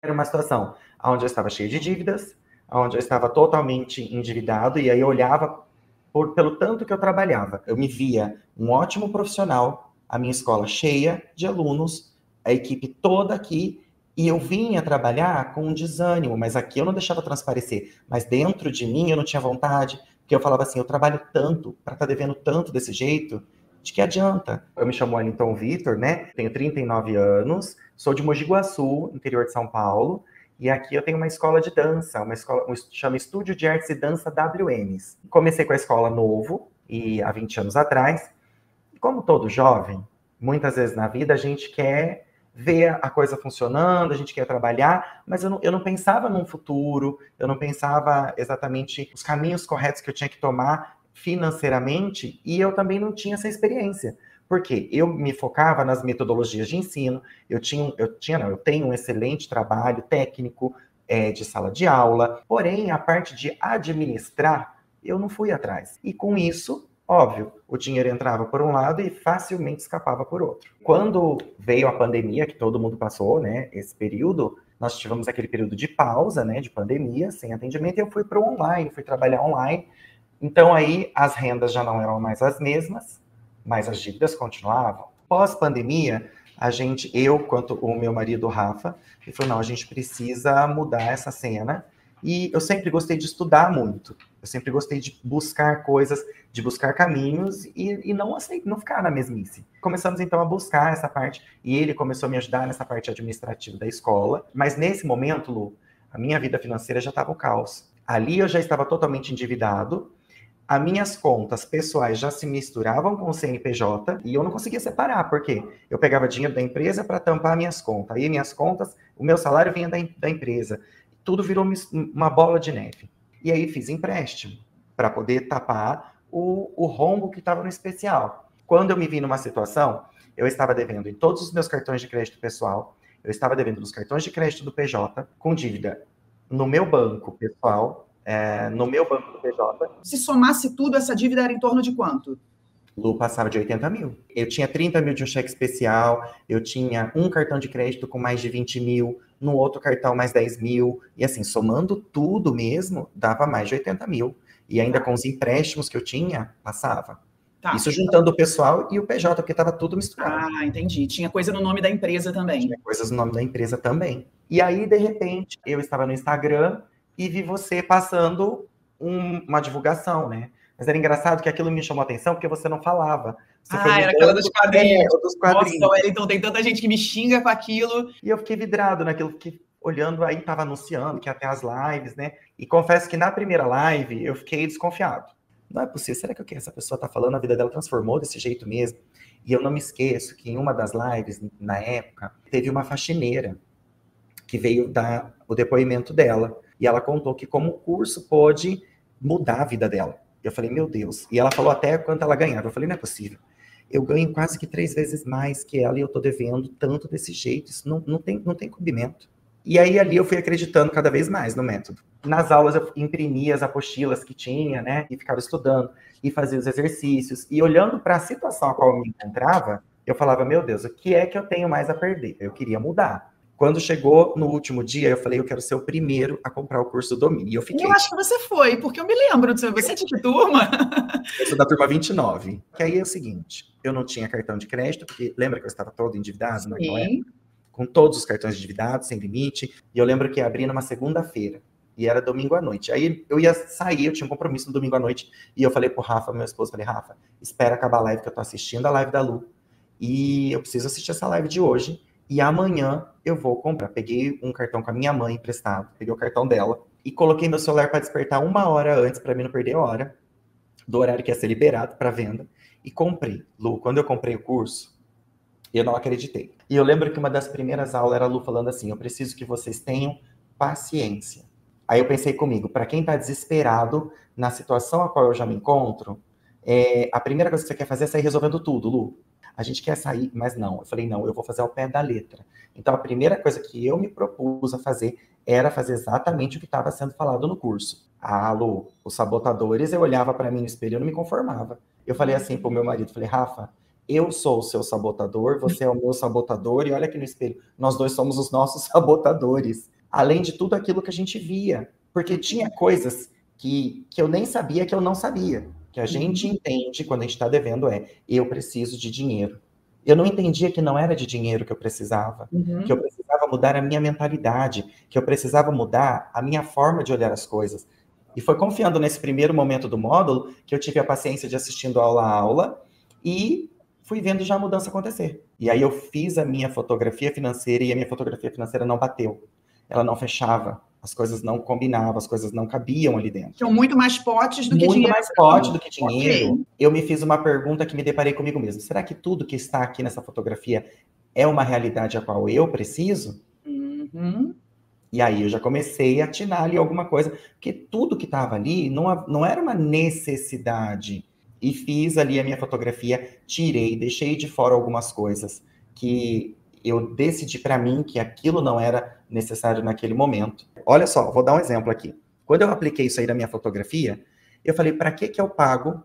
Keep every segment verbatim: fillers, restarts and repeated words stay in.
Era uma situação onde eu estava cheio de dívidas, onde eu estava totalmente endividado, e aí eu olhava por, pelo tanto que eu trabalhava. Eu me via um ótimo profissional, a minha escola cheia de alunos, a equipe toda aqui, e eu vinha trabalhar com um desânimo, mas aqui eu não deixava transparecer. Mas dentro de mim eu não tinha vontade, porque eu falava assim, eu trabalho tanto, para estar devendo tanto desse jeito, de que adianta? Eu me chamo Wellington Vitor, né? Tenho trinta e nove anos, sou de Mogi Guaçu, interior de São Paulo, e aqui eu tenho uma escola de dança, uma escola, um, chama Estúdio de Artes e Dança W M S. Comecei com a escola novo, e há vinte anos atrás, e como todo jovem, muitas vezes na vida a gente quer ver a coisa funcionando, a gente quer trabalhar, mas eu não, eu não pensava num futuro, eu não pensava exatamente os caminhos corretos que eu tinha que tomar financeiramente, e eu também não tinha essa experiência. Porque eu me focava nas metodologias de ensino, eu tinha, eu tinha, não, eu tenho um excelente trabalho técnico é, de sala de aula, porém a parte de administrar, eu não fui atrás. E com isso, óbvio, o dinheiro entrava por um lado e facilmente escapava por outro. Quando veio a pandemia, que todo mundo passou, né, esse período, nós tivemos aquele período de pausa, né, de pandemia, sem atendimento, e eu fui para o online, fui trabalhar online. Então aí as rendas já não eram mais as mesmas, mas as dívidas continuavam. Pós-pandemia, a gente, eu, quanto o meu marido, Rafa, ele falou, não, a gente precisa mudar essa cena. E eu sempre gostei de estudar muito. Eu sempre gostei de buscar coisas, de buscar caminhos e, e não, assim, não ficar na mesmice. Começamos, então, a buscar essa parte. E ele começou a me ajudar nessa parte administrativa da escola. Mas, nesse momento, Lu, a minha vida financeira já estava o caos. Ali eu já estava totalmente endividado. As minhas contas pessoais já se misturavam com o C N P J e eu não conseguia separar, porque eu pegava dinheiro da empresa para tampar minhas contas. Aí minhas contas, o meu salário vinha da, da empresa. Tudo virou uma bola de neve. E aí fiz empréstimo para poder tapar o, o rombo que estava no especial. Quando eu me vi numa situação, eu estava devendo em todos os meus cartões de crédito pessoal, eu estava devendo nos cartões de crédito do P J, com dívida no meu banco pessoal, É, no meu banco do P J. Se somasse tudo, essa dívida era em torno de quanto? Lu, passava de oitenta mil. Eu tinha trinta mil de um cheque especial, eu tinha um cartão de crédito com mais de vinte mil, no outro cartão mais dez mil, e assim, somando tudo mesmo, dava mais de oitenta mil. E ainda com os empréstimos que eu tinha, passava. Tá. Isso juntando o pessoal e o P J, porque estava tudo misturado. Ah, entendi. Tinha coisa no nome da empresa também. Tinha coisas no nome da empresa também. E aí, de repente, eu estava no Instagram e vi você passando um, uma divulgação, né? Mas era engraçado que aquilo me chamou a atenção porque você não falava. Você ah, era aquela dos quadrinhos. É, dos quadrinhos. Nossa, Wellington, tem tanta gente que me xinga com aquilo. E eu fiquei vidrado naquilo, fiquei olhando, aí tava anunciando que ia ter as lives, né? E confesso que na primeira live eu fiquei desconfiado. Não é possível, será que o que essa pessoa tá falando, a vida dela transformou desse jeito mesmo? E eu não me esqueço que em uma das lives, na época, teve uma faxineira que veio dar o depoimento dela. E ela contou que como o curso pôde mudar a vida dela. Eu falei, meu Deus. E ela falou até quanto ela ganhava. Eu falei, não é possível. Eu ganho quase que três vezes mais que ela e eu tô devendo tanto desse jeito. Isso não, não, tem, não tem cabimento. E aí ali eu fui acreditando cada vez mais no método. Nas aulas eu imprimia as apostilas que tinha, né? E ficava estudando e fazia os exercícios. E olhando para a situação a qual eu me encontrava, eu falava, meu Deus, o que é que eu tenho mais a perder? Eu queria mudar. Quando chegou no último dia, eu falei, eu quero ser o primeiro a comprar o curso do Domínio. E eu fiquei... Eu acho que você foi, porque eu me lembro de você. Você é de que turma? Eu sou da turma vinte e nove. Que aí é o seguinte, eu não tinha cartão de crédito, porque lembra que eu estava todo endividado naquela época? Com todos os cartões endividados, sem limite. E eu lembro que ia abrir numa segunda-feira. E era domingo à noite. Aí eu ia sair, eu tinha um compromisso no domingo à noite. E eu falei pro Rafa, meu esposo, falei, Rafa, espera acabar a live que eu tô assistindo a live da Lu. E eu preciso assistir essa live de hoje. E amanhã eu vou comprar. Peguei um cartão com a minha mãe emprestado, peguei o cartão dela e coloquei meu celular para despertar uma hora antes, para mim não perder a hora do horário que ia ser liberado para venda. E comprei. Lu, quando eu comprei o curso, eu não acreditei. E eu lembro que uma das primeiras aulas era a Lu falando assim, eu preciso que vocês tenham paciência. Aí eu pensei comigo, para quem está desesperado na situação a qual eu já me encontro, é, a primeira coisa que você quer fazer é sair resolvendo tudo, Lu. A gente quer sair, mas não. Eu falei, não, eu vou fazer ao pé da letra. Então, a primeira coisa que eu me propus a fazer era fazer exatamente o que estava sendo falado no curso. Ah, Lu, os sabotadores, eu olhava para mim no espelho e eu não me conformava. Eu falei assim pro meu marido, falei, Rafa, eu sou o seu sabotador, você é o meu sabotador, e olha aqui no espelho, nós dois somos os nossos sabotadores. Além de tudo aquilo que a gente via. Porque tinha coisas que, que eu nem sabia que eu não sabia. Que a gente entende quando a gente está devendo é, eu preciso de dinheiro. Eu não entendia que não era de dinheiro que eu precisava, Uhum. que eu precisava mudar a minha mentalidade, que eu precisava mudar a minha forma de olhar as coisas. E foi confiando nesse primeiro momento do módulo que eu tive a paciência de assistindo aula a aula e fui vendo já a mudança acontecer. E aí eu fiz a minha fotografia financeira e a minha fotografia financeira não bateu. Ela não fechava. As coisas não combinavam, as coisas não cabiam ali dentro. São muito mais potes do que muito dinheiro. mais pote do que dinheiro. Okay. Eu me fiz uma pergunta que me deparei comigo mesmo. Será que tudo que está aqui nessa fotografia é uma realidade a qual eu preciso? Uhum. E aí eu já comecei a atinar ali alguma coisa, porque tudo que estava ali não, não era uma necessidade. E fiz ali a minha fotografia, tirei, deixei de fora algumas coisas que eu decidi para mim que aquilo não era necessário naquele momento. Olha só, vou dar um exemplo aqui. Quando eu apliquei isso aí na minha fotografia, eu falei, para que que eu pago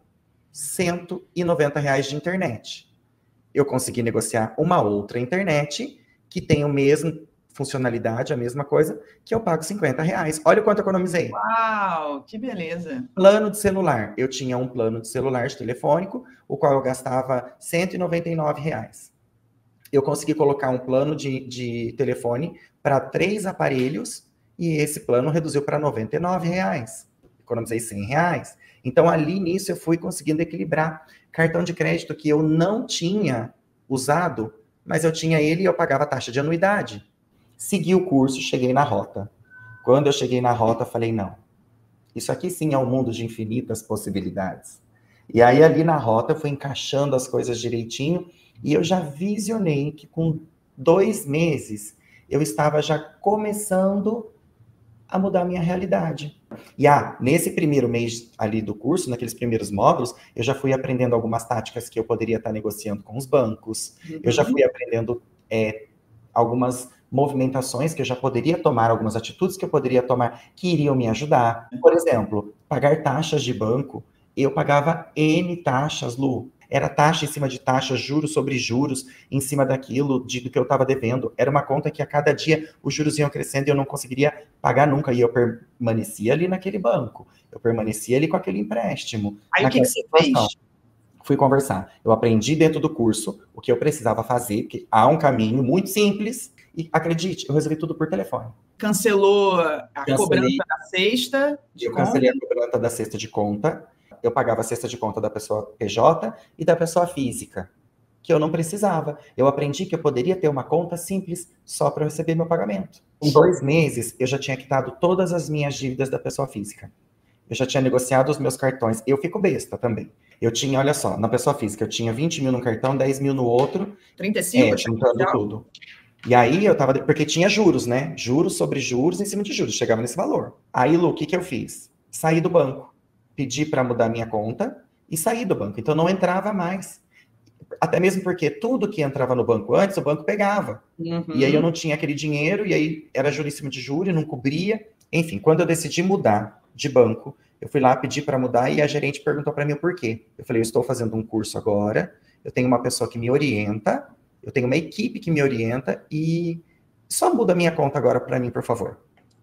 cento e noventa reais de internet? Eu consegui negociar uma outra internet que tem o mesmo funcionalidade, a mesma coisa, que eu pago cinquenta reais. Olha o quanto eu economizei. Uau, que beleza. Plano de celular. Eu tinha um plano de celular de telefônico, o qual eu gastava cento e noventa e nove reais. Eu consegui colocar um plano de, de telefone para três aparelhos e esse plano reduziu para noventa e nove reais. Economizei cem reais. Então, ali nisso, eu fui conseguindo equilibrar. Cartão de crédito que eu não tinha usado, mas eu tinha ele e eu pagava a taxa de anuidade. Segui o curso, cheguei na rota. Quando eu cheguei na rota, falei, não. Isso aqui sim é um mundo de infinitas possibilidades. E aí, ali na rota, eu fui encaixando as coisas direitinho e eu já visionei que com dois meses eu estava já começando a mudar a minha realidade. E ah, nesse primeiro mês ali do curso, naqueles primeiros módulos, eu já fui aprendendo algumas táticas que eu poderia estar negociando com os bancos, uhum. Eu já fui aprendendo é, algumas movimentações que eu já poderia tomar, algumas atitudes que eu poderia tomar que iriam me ajudar. Por exemplo, pagar taxas de banco. Eu pagava N taxas, Lu. Era taxa em cima de taxa, juros sobre juros, em cima daquilo, de, do que eu estava devendo. Era uma conta que a cada dia os juros iam crescendo e eu não conseguiria pagar nunca. E eu permanecia ali naquele banco. Eu permanecia ali com aquele empréstimo. Aí o que, que você fez? Fui conversar. Eu aprendi dentro do curso o que eu precisava fazer, porque há um caminho muito simples. E acredite, eu resolvi tudo por telefone. Cancelou a Cancelei, cobrança da cesta de eu conta? Cancelei a cobrança da cesta de conta. Eu pagava a cesta de conta da pessoa P J e da pessoa física, que eu não precisava. Eu aprendi que eu poderia ter uma conta simples só para receber meu pagamento. Em dois meses, eu já tinha quitado todas as minhas dívidas da pessoa física. Eu já tinha negociado os meus cartões. Eu fico besta também. Eu tinha, olha só, na pessoa física, eu tinha vinte mil num cartão, dez mil no outro. trinta e cinco? É, juntando tudo. E aí eu tava, porque tinha juros, né? Juros sobre juros em cima de juros, chegava nesse valor. Aí, Lu, o que que eu fiz? Saí do banco. Pedi para mudar minha conta e saí do banco. Então, não entrava mais. Até mesmo porque tudo que entrava no banco antes, o banco pegava. Uhum. E aí eu não tinha aquele dinheiro, e aí era juro em cima de juro, não cobria. Enfim, quando eu decidi mudar de banco, eu fui lá pedir para mudar e a gerente perguntou para mim o porquê. Eu falei, eu estou fazendo um curso agora, eu tenho uma pessoa que me orienta, eu tenho uma equipe que me orienta e só muda a minha conta agora para mim, por favor.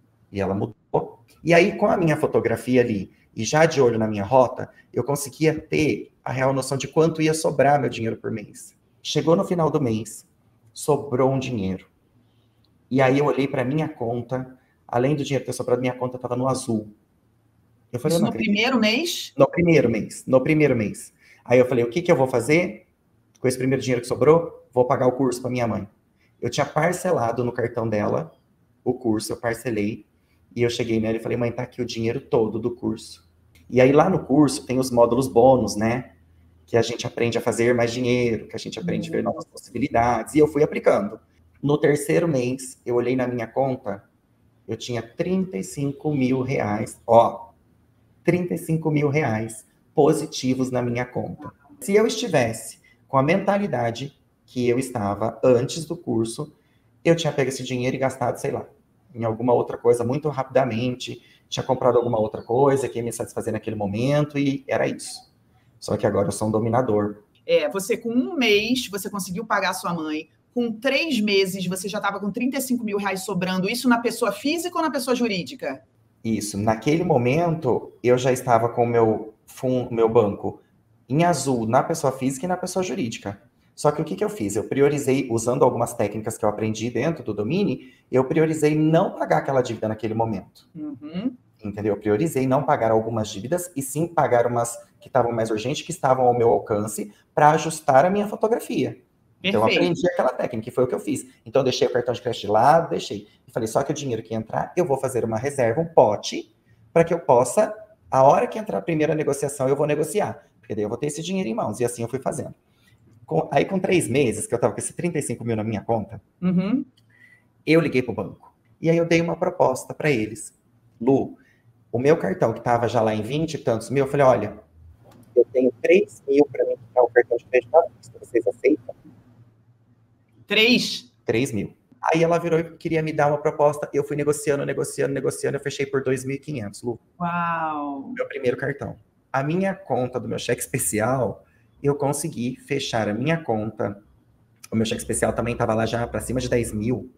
E ela mudou. E aí, com a minha fotografia ali, e já de olho na minha rota, eu conseguia ter a real noção de quanto ia sobrar meu dinheiro por mês. Chegou no final do mês, sobrou um dinheiro. E aí eu olhei para minha conta, além do dinheiro ter sobrado, minha conta estava no azul. Eu falei, Isso eu não no acredito. primeiro mês? No primeiro mês, no primeiro mês. Aí eu falei, o que, que eu vou fazer com esse primeiro dinheiro que sobrou? Vou pagar o curso para minha mãe. Eu tinha parcelado no cartão dela o curso, eu parcelei, e eu cheguei nela e falei, mãe, tá aqui o dinheiro todo do curso. E aí lá no curso tem os módulos bônus, né? Que a gente aprende a fazer mais dinheiro, que a gente aprende a ver novas possibilidades. E eu fui aplicando. No terceiro mês, eu olhei na minha conta, eu tinha trinta e cinco mil reais. Ó, trinta e cinco mil reais positivos na minha conta. Se eu estivesse com a mentalidade que eu estava antes do curso, eu tinha pego esse dinheiro e gastado, sei lá, em alguma outra coisa muito rapidamente, tinha comprado alguma outra coisa que ia me satisfazer naquele momento e era isso. Só que agora eu sou um dominador. É, você com um mês, você conseguiu pagar a sua mãe. Com três meses, você já estava com trinta e cinco mil reais sobrando. Isso na pessoa física ou na pessoa jurídica? Isso. Naquele momento, eu já estava com o meu, fun- meu banco em azul na pessoa física e na pessoa jurídica. Só que o que, que eu fiz? Eu priorizei, usando algumas técnicas que eu aprendi dentro do Domini, eu priorizei não pagar aquela dívida naquele momento. Uhum. Entendeu? Eu priorizei não pagar algumas dívidas e sim pagar umas que estavam mais urgentes, que estavam ao meu alcance, para ajustar a minha fotografia. Então, eu Perfeito. aprendi aquela técnica, e foi o que eu fiz. Então, eu deixei o cartão de crédito de lado, deixei. E falei, só que o dinheiro que entrar, eu vou fazer uma reserva, um pote, para que eu possa, a hora que entrar a primeira negociação, eu vou negociar. Porque daí eu vou ter esse dinheiro em mãos. E assim eu fui fazendo. Com, aí, com três meses, que eu estava com esses trinta e cinco mil na minha conta, Uhum. eu liguei para o banco. E aí eu dei uma proposta para eles. Lu, o meu cartão, que estava já lá em vinte e tantos mil, eu falei, olha, eu tenho três mil para me quitar o cartão de crédito à vista, vocês aceitam? Três? três mil. Aí ela virou e queria me dar uma proposta, eu fui negociando, negociando, negociando, eu fechei por dois mil e quinhentos, Lu. Uau! Meu primeiro cartão. A minha conta do meu cheque especial, eu consegui fechar a minha conta. O meu cheque especial também estava lá já para cima de dez mil.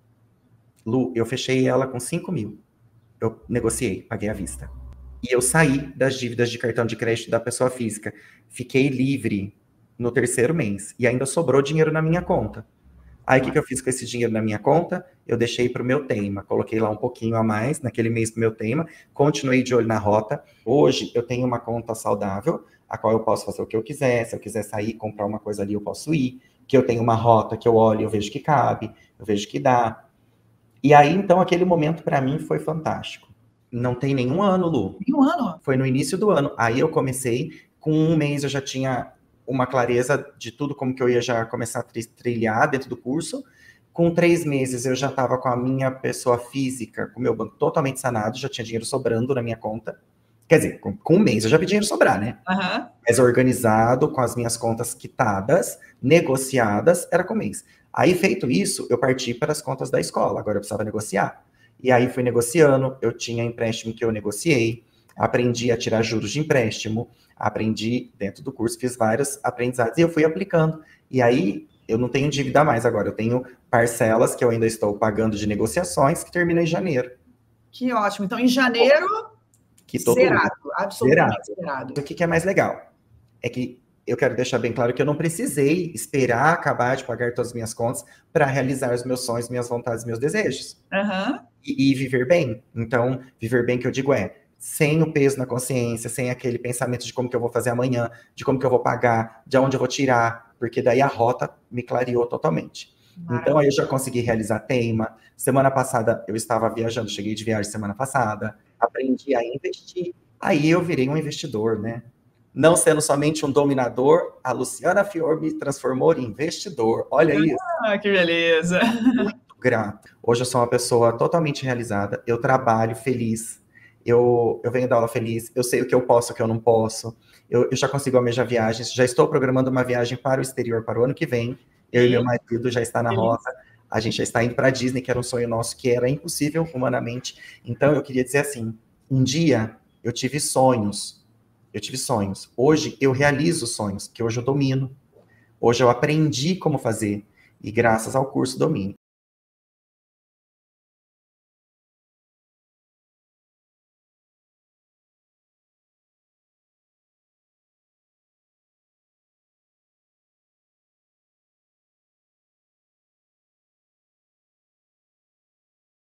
Lu, eu fechei ela com cinco mil. Eu negociei, paguei à vista. E eu saí das dívidas de cartão de crédito da pessoa física. Fiquei livre no terceiro mês. E ainda sobrou dinheiro na minha conta. Aí, o que, que eu fiz com esse dinheiro na minha conta? Eu deixei para o meu tema. Coloquei lá um pouquinho a mais, naquele mês para o meu tema. Continuei de olho na rota. Hoje, eu tenho uma conta saudável, a qual eu posso fazer o que eu quiser. Se eu quiser sair, comprar uma coisa ali, eu posso ir. Que eu tenho uma rota que eu olho, eu vejo que cabe, eu vejo que dá. E aí, então, aquele momento para mim foi fantástico. Não tem nenhum ano, Lu. Em um ano? Foi no início do ano. Aí eu comecei, com um mês eu já tinha uma clareza de tudo, como que eu ia já começar a trilhar dentro do curso. Com três meses eu já estava com a minha pessoa física, com o meu banco totalmente sanado, já tinha dinheiro sobrando na minha conta. Quer dizer, com, com um mês eu já vi dinheiro sobrar, né? Uhum. Mas organizado, com as minhas contas quitadas, negociadas, era com o mês. Aí, feito isso, eu parti para as contas da escola. Agora eu precisava negociar. E aí fui negociando, eu tinha empréstimo que eu negociei, aprendi a tirar juros de empréstimo, aprendi dentro do curso, fiz vários aprendizados e eu fui aplicando. E aí eu não tenho dívida mais agora, eu tenho parcelas que eu ainda estou pagando de negociações que terminam em janeiro. Que ótimo. Então, em janeiro, que todo zerado, absolutamente zerado. zerado. O que, que é mais legal? É que eu quero deixar bem claro que eu não precisei esperar acabar de pagar todas as minhas contas para realizar os meus sonhos, minhas vontades, meus desejos. Uhum. E, e viver bem. Então, viver bem que eu digo é, sem o peso na consciência, sem aquele pensamento de como que eu vou fazer amanhã, de como que eu vou pagar, de onde eu vou tirar, porque daí a rota me clareou totalmente. Maravilha. Então, aí eu já consegui realizar tema. Semana passada, eu estava viajando, cheguei de viagem semana passada, aprendi a investir. Aí eu virei um investidor, né? Não sendo somente um dominador, a Luciana Fior me transformou em investidor. Olha isso. Ah, que beleza. Muito grato. Hoje eu sou uma pessoa totalmente realizada. Eu trabalho feliz. Eu, eu venho da aula feliz. Eu sei o que eu posso, o que eu não posso. Eu, eu já consigo almejar viagens. Já estou programando uma viagem para o exterior para o ano que vem. Eu e, e meu marido já está na rota. A gente já está indo para a Disney, que era um sonho nosso, que era impossível humanamente. Então, eu queria dizer assim, um dia eu tive sonhos. Eu tive sonhos. Hoje eu realizo sonhos, que hoje eu domino. Hoje eu aprendi como fazer. E graças ao curso domínio.